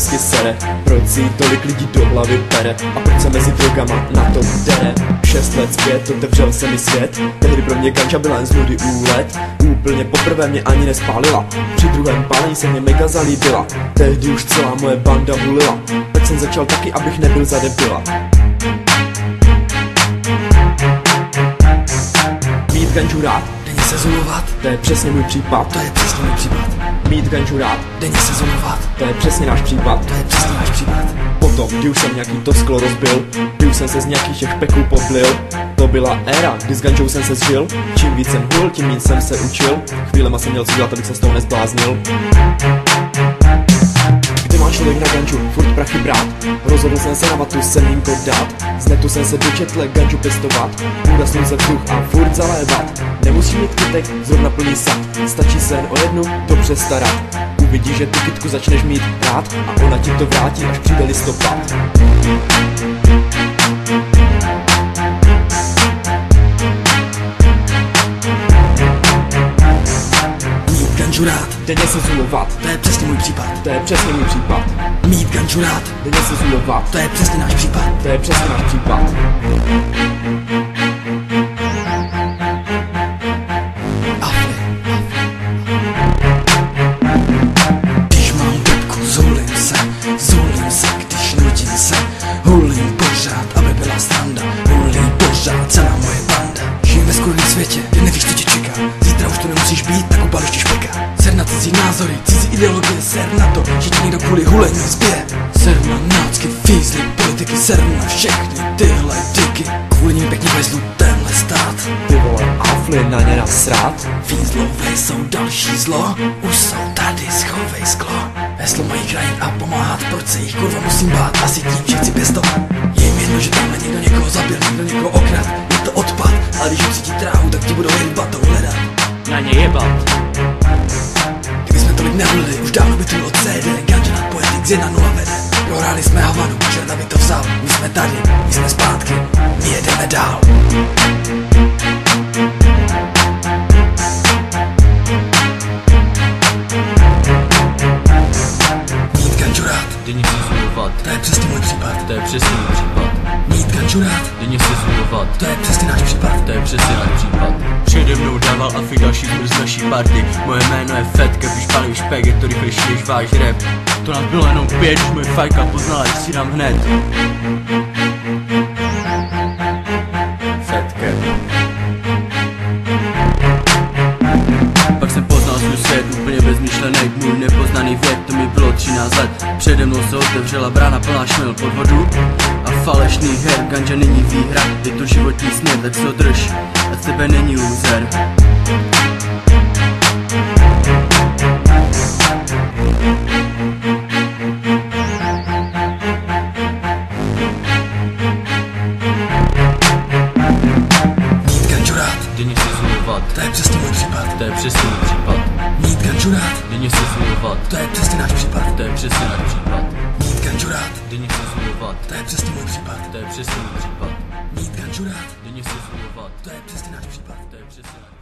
hezky sere. Proč si tolik lidí do hlavy pere a proč se mezi drogama na to dere? 6 let zpět otevřel se mi svět, tehdy pro mě ganča byla jen z nudy úlet. Úplně poprvé mě ani nespálila, při druhém pálení se mě mega zalíbila. Tehdy už celá moje banda hulila, tak jsem začal taky, abych nebyl za debila. Mít ganču rád, denně se zulovat, to je přesně můj případ. to je přesně můj případ. Mít ganču rád, Denně se zulovat, to je přesně náš případ. to je přesně náš případ. Potom, kdy už jsem nějaký to sklo rozbil, kdy už jsem se z nějakých těch peků poblil, to byla éra, kdy s gančou jsem se zžil. Čím víc jsem hul, tím víc jsem se učil. Chvílema jsem měl co dělat, abych se z toho nezbláznil. Kdy má člověk na ganču furt prachy brát, rozhodl jsem se na vatu semínko dát. Z netu jsem se dočetl ganču pěstovat, údasnul se vzduch a furt zalévat. Nemusí mít kytek zrovna plný sad, stačí se jen o jednu dobře starat. Uvidíš, že tu kytku začneš mít rád a ona ti to vrátí, až přijde listopad. Mít ganču rád, Denně se zulovat, to je přesně můj případ. to je přesně můj případ. Mít ganču rád, Denně se zulovat, to je přesně náš případ. to je přesně náš případ. Afli. Když mám debku, zulím se, když nudím se. Hulím pořád, aby byla sranda. Hulím pořád, celá moje banda. Žijem ve skvělém světě, kde nevíš, co tě čeká. Zítra už to nemusíš být, tak upal ještě špeka. Ser na cizí názory, cizí ideologie, ser na to, že ti někdo kvůli hulení zbije. Ser na nácky, fízly, politiky, ser na všechny tyhle diky. Kvůli nim pěkně vezlu tenhle stát. Ty vole, afli na ně nasrát. Fízlové jsou další zlo, už jsou tady, schovej sklo. Heslo mají chránit a pomáhat, proč se jich kurva musím bát, asi tím, že chci pěstovat. Je jim jedno, že tamhle někdo někoho zabil, někdo někoho okrad, je to odpad, ale když ucítí trávu, tak ti budou jen batou hledat. Na ně jebat. Kdybychom tolik nehulili, už dávno by tu bylo CD, ganča nad poetik z 1-0 vede. Prohráli jsme Havanu, čerta by to vzal, my jsme tady, my jsme zpátky, my jedeme dál. Mít ganču rád, Denně se zulovat, to je přesně můj případ. to je přesně můj případ. Mít ganču rád, Denně se zulovat, to je přesně náš případ. to je přesně náš případ. Přede mnou dával Afik další z naší party. Moje jméno je Fetka, když palíš pek, je to rychlejší než váš rap. To nás bylo jenom 5, už moje fajka poznala, že si dám hned. Fetke. Pak jsem poznal svůj svět, úplně bez myšlenek, můj nepoznaný věk, to mi bylo 13 let. Přede mnou se otevřela brána plná šmel pod vodu a falešných her, ganža není výhra, je to životní směr, tak se ho drž, a z tebe není loser. Mít ganču rád, Denně se zulovat, to je přesně můj případ. to je přesně můj případ. Mít ganču rád, Denně se zulovat, to je přesně náš případ. to je přesně náš případ. Mít ganču rád, Denně se zulovat, to je přesně můj případ. to je přesně můj případ. Mít ganču rád, Denně se zulovat, to je přesně náš případ. to je přesně náš případ.